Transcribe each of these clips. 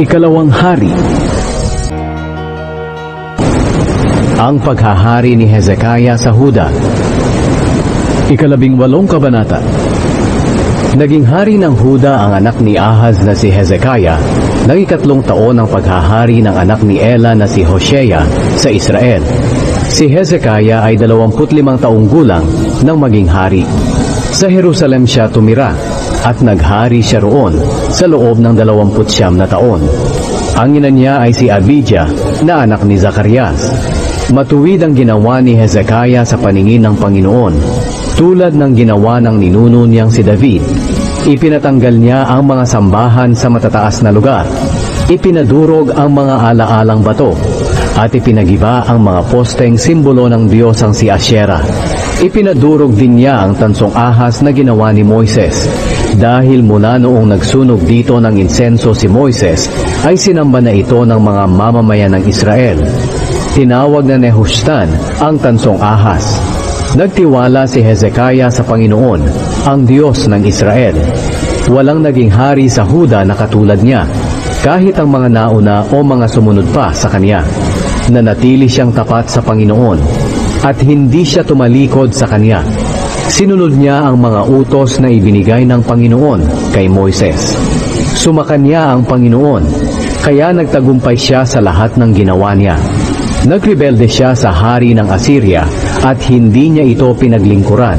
Ikalawang hari. Ang paghahari ni Hezekiah sa Huda. Ikalabing-walong kabanata. Naging hari ng Huda ang anak ni Ahaz na si Hezekiah ng 3 taon ng paghahari ng anak ni Ela na si Hoshea sa Israel. Si Hezekiah ay 25 taong gulang nang maging hari. Sa Jerusalem siya tumira at naghari siya roon sa loob ng 29 na taon. Ang ina niya ay si Abijah na anak ni Zacarias. Matuwid ang ginawa ni Hezekiah sa paningin ng Panginoon, tulad ng ginawa ng ninuno niyang si David. Ipinatanggal niya ang mga sambahan sa matataas na lugar. Ipinadurog ang mga alaalang bato at ipinagiba ang mga posteng simbolo ng Diyos ang si Asherah. Ipinadurog din niya ang tansong ahas na ginawa ni Moises. Dahil mula noong nagsunog dito ng insenso si Moises, ay sinamba na ito ng mga mamamayan ng Israel. Tinawag na Nehushtan ang tansong ahas. Nagtiwala si Hezekiah sa Panginoon, ang Diyos ng Israel. Walang naging hari sa Huda na katulad niya, kahit ang mga nauna o mga sumunod pa sa kanya. Nanatili siyang tapat sa Panginoon at hindi siya tumalikod sa kanya. Sinunod niya ang mga utos na ibinigay ng Panginoon kay Moises. Sumakan niya ang Panginoon, kaya nagtagumpay siya sa lahat ng ginawa niya. Nagrebelde siya sa hari ng Assyria at hindi niya ito pinaglingkuran.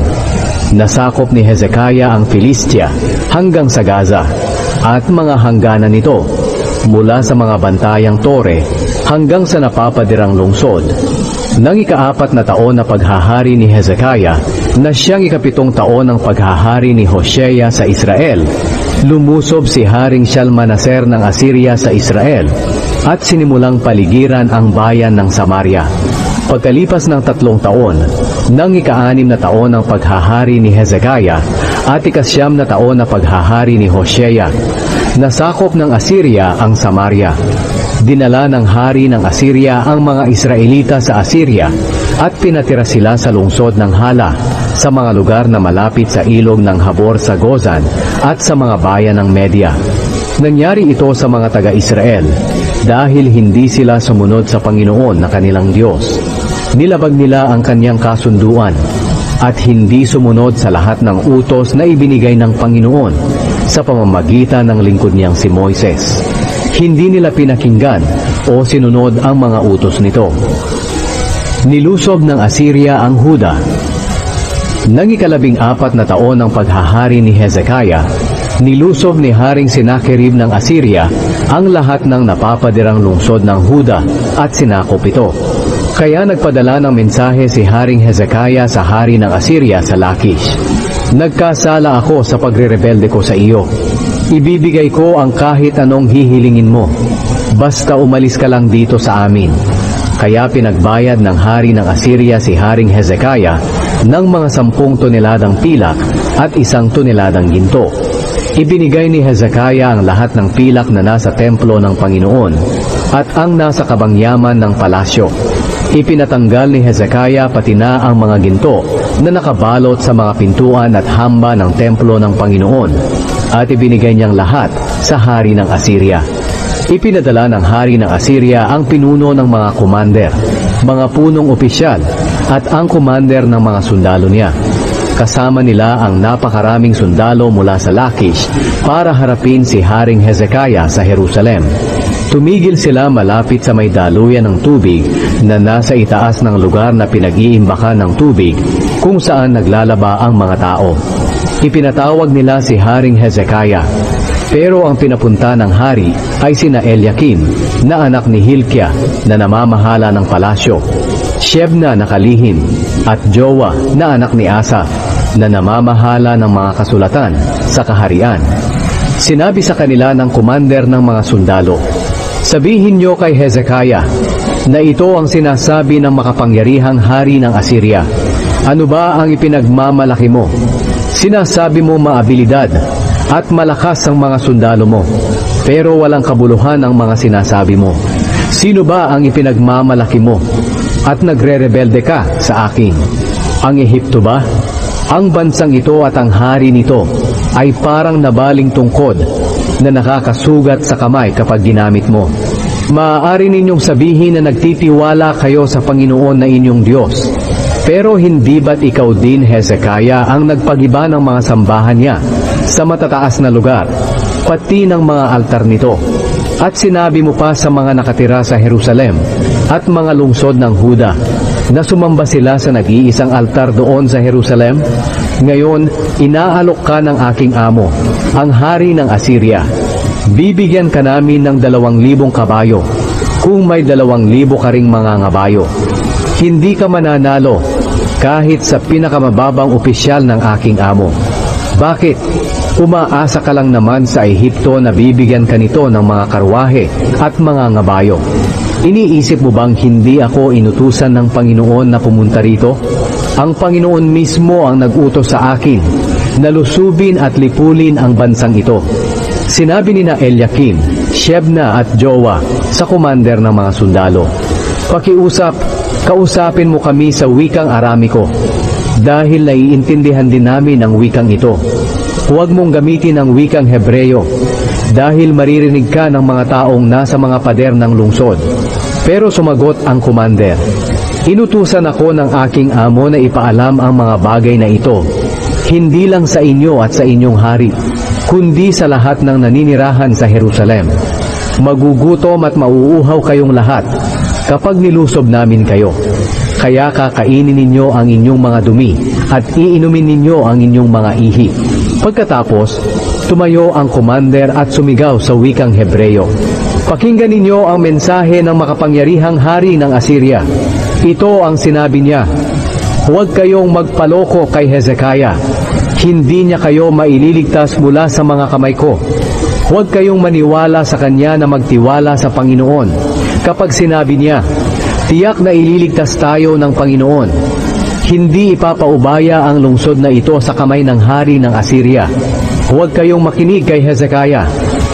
Nasakop ni Hezekiah ang Filistia hanggang sa Gaza at mga hangganan nito, mula sa mga bantayang tore hanggang sa napapadirang lungsod. Nang 4 na taon na paghahari ni Hezekiah, na siyang 7 taon ng paghahari ni Hoshea sa Israel, lumusob si Haring Shalmaneser ng Assyria sa Israel at sinimulang paligiran ang bayan ng Samaria. Pagkalipas ng 3 taon, nang 6 na taon ng paghahari ni Hezekiah at 9 na taon na paghahari ni Hoshea, nasakop ng Assyria ang Samaria. Dinala ng hari ng Assyria ang mga Israelita sa Assyria at pinatira sila sa lungsod ng Hala, sa mga lugar na malapit sa ilog ng Habor sa Gozan at sa mga bayan ng Media. Nangyari ito sa mga taga-Israel dahil hindi sila sumunod sa Panginoon na kanilang Diyos. Nilabag nila ang kanyang kasunduan at hindi sumunod sa lahat ng utos na ibinigay ng Panginoon sa pamamagitan ng lingkod niyang si Moises. Hindi nila pinakinggan o sinunod ang mga utos nito. Nilusob ng Assyria ang Huda. Nang 14 na taon ng paghahari ni Hezekiah, nilusob ni Haring Sennacherib ng Assyria ang lahat ng napapadirang lungsod ng Huda at sinakop ito. Kaya nagpadala ng mensahe si Haring Hezekiah sa hari ng Assyria sa Lachish. Nagkasala ako sa pagrerebelde ko sa iyo. Ibibigay ko ang kahit anong hihilingin mo. Basta umalis ka lang dito sa amin. Kaya pinagbayad ng hari ng Assyria si Haring Hezekiah ng mga 10 toneladang pilak at 1 toneladang ginto. Ibinigay ni Hezekiah ang lahat ng pilak na nasa templo ng Panginoon at ang nasa kabangyaman ng palasyo. Ipinatanggal ni Hezekiah pati na ang mga ginto na nakabalot sa mga pintuan at hamba ng templo ng Panginoon at ibinigay niyang lahat sa hari ng Assyria. Ipinadala ng hari ng Assyria ang pinuno ng mga commander, mga punong opisyal at ang commander ng mga sundalo niya. Kasama nila ang napakaraming sundalo mula sa Lachish para harapin si Haring Hezekiah sa Jerusalem. Tumigil sila malapit sa may daluyan ng tubig na nasa itaas ng lugar na pinag-iimbakan ng tubig kung saan naglalaba ang mga tao. Ipinatawag nila si Haring Hezekiah, pero ang pinapunta ng hari ay sina Eliakim na anak ni Hilkiah na namamahala ng palasyo, Shebna na kalihim at Joah na anak ni Asaph na namamahala ng mga kasulatan sa kaharian. Sinabi sa kanila ng commander ng mga sundalo, "Sabihin niyo kay Hezekiah na ito ang sinasabi ng makapangyarihang hari ng Assyria. Ano ba ang ipinagmamalaki mo? Sinasabi mo maabilidad at malakas ang mga sundalo mo, pero walang kabuluhan ang mga sinasabi mo. Sino ba ang ipinagmamalaki mo at nagre-rebelde ka sa akin? Ang Ehipto ba? Ang bansang ito at ang hari nito ay parang nabaling tungkod na nakakasugat sa kamay kapag ginamit mo. Maaari ninyong sabihin na nagtitiwala kayo sa Panginoon na inyong Diyos. Pero hindi ba't ikaw din, Hezekiah, ang nagpagiba ng mga sambahan niya sa matataas na lugar, pati ng mga altar nito? At sinabi mo pa sa mga nakatira sa Jerusalem at mga lungsod ng Huda na sumamba sila sa nag-iisang altar doon sa Jerusalem? Ngayon, inaalok ka ng aking amo, ang hari ng Assyria. Bibigyan ka namin ng 2,000 kabayo, kung may 2,000 ka ring mga ngabayo. Hindi ka mananalo kahit sa pinakamababang opisyal ng aking amo. Bakit? Umaasa ka lang naman sa Ehipto na bibigyan ka nito ng mga karwahe at mga ngabayo. Iniisip mo bang hindi ako inutusan ng Panginoon na pumunta rito? Ang Panginoon mismo ang nag-utos sa akin na lusubin at lipulin ang bansang ito. Sinabi ni na Eliakim, Shebna at Joah sa commander ng mga sundalo, kausapin mo kami sa wikang Aramiko, dahil naiintindihan din namin ang wikang ito. Huwag mong gamitin ang wikang Hebreyo, dahil maririnig ka ng mga taong nasa mga pader ng lungsod. Pero sumagot ang commander, inutusan ako ng aking amo na ipaalam ang mga bagay na ito, hindi lang sa inyo at sa inyong hari, kundi sa lahat ng naninirahan sa Jerusalem. Magugutom at mauuhaw kayong lahat kapag nilusob namin kayo. Kaya kakainin ninyo ang inyong mga dumi at iinumin ninyo ang inyong mga ihi. Pagkatapos, tumayo ang commander at sumigaw sa wikang Hebreyo, pakinggan ninyo ang mensahe ng makapangyarihang hari ng Assyria. Ito ang sinabi niya, huwag kayong magpaloko kay Hezekiah. Hindi niya kayo maililigtas mula sa mga kamay ko. Huwag kayong maniwala sa kanya na magtiwala sa Panginoon. Kapag sinabi niya, tiyak na ililigtas tayo ng Panginoon, hindi ipapaubaya ang lungsod na ito sa kamay ng hari ng Assyria. Huwag kayong makinig kay Hezekiah.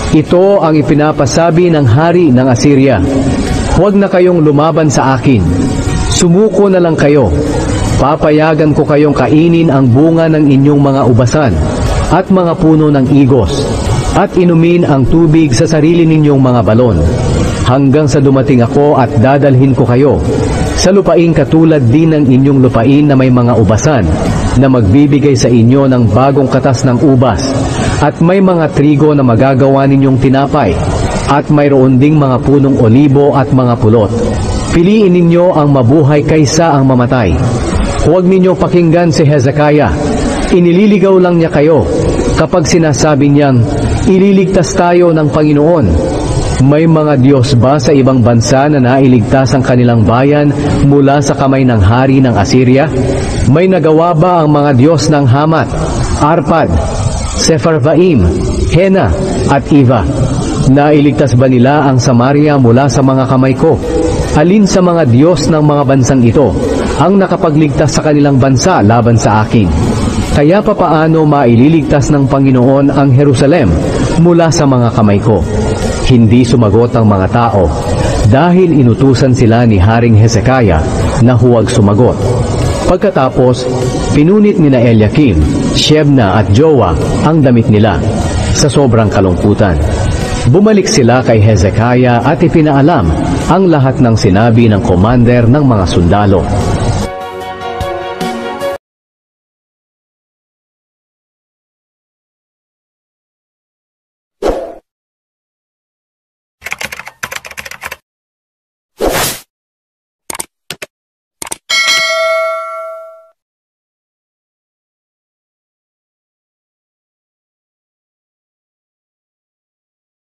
Ito ang ipinapasabi ng hari ng Assyria. Huwag na kayong lumaban sa akin. Sumuko na lang kayo. Papayagan ko kayong kainin ang bunga ng inyong mga ubasan at mga puno ng igos, at inumin ang tubig sa sarili ninyong mga balon, hanggang sa dumating ako at dadalhin ko kayo sa lupain katulad din ng inyong lupain na may mga ubasan, na magbibigay sa inyo ng bagong katas ng ubas, at may mga trigo na magagawa ninyong tinapay, at mayroon ding mga punong olibo at mga pulot. Piliin ninyo ang mabuhay kaysa ang mamatay. Huwag ninyong pakinggan si Hezekiah. Inililigaw lang niya kayo kapag sinasabi niyang, ililigtas tayo ng Panginoon. May mga Diyos ba sa ibang bansa na nailigtas ang kanilang bayan mula sa kamay ng hari ng Assyria? May nagawa ba ang mga Diyos ng Hamat, Arpad, Sepharvaim, Hena at Iva? Nailigtas ba nila ang Samaria mula sa mga kamay ko? Alin sa mga Diyos ng mga bansang ito ang nakapagligtas sa kanilang bansa laban sa akin? Kaya papaano maililigtas ng Panginoon ang Jerusalem mula sa mga kamay ko? Hindi sumagot ang mga tao, dahil inutusan sila ni Haring Hezekiah na huwag sumagot. Pagkatapos, pinunit ni na Eliakim, Shebna at Joah ang damit nila sa sobrang kalungkutan. Bumalik sila kay Hezekiah at ipinaalam ang lahat ng sinabi ng commander ng mga sundalo.